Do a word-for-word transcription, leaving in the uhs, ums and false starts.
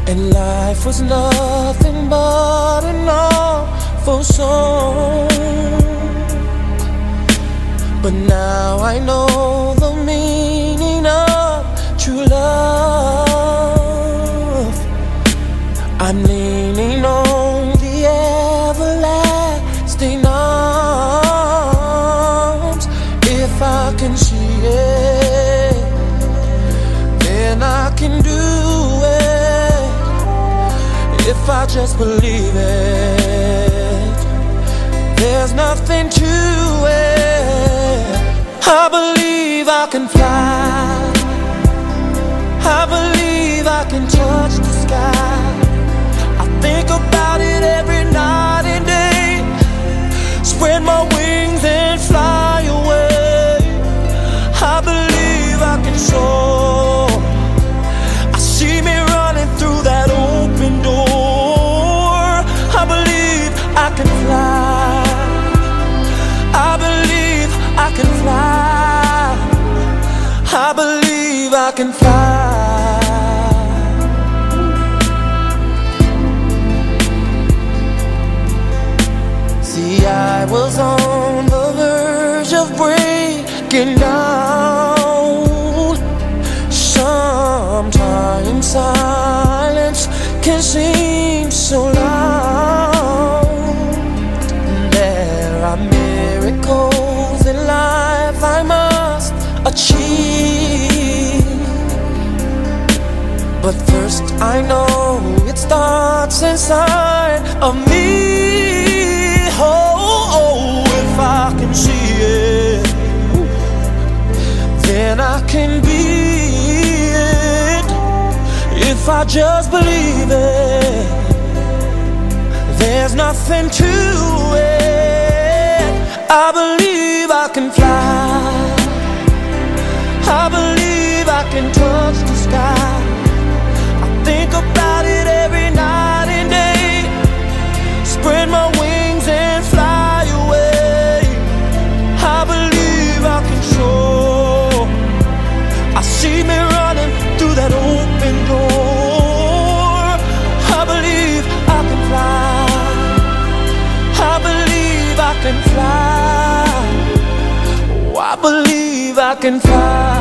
and life was nothing but an awful song. But now I know the meaning of true love. I'm leaning on the everlasting arms. If I can see it, then I can do it. If I just believe it, there's nothing to it. I believe I can fly. I believe I can touch the sky. I think about it every night and day. Spread my wings and fly away. I believe I can soar. I see me running through that open door. I believe I can fly. I believe I can fly. I believe I can fly. See, I was on the verge of breaking down. Sometimes silence can seem so loud. There are miracles in life I must achieve, but first I know it starts inside of me. Oh, oh, if I can see it, then I can be it. If I just believe it, there's nothing to it. I believe I can fly. I believe I can touch the sky. I think about it every night and day. Spread my wings and fly away. I believe I can soar. I see me running through that open door. I believe I can fly. I believe I can fly. Oh, I believe I can fly.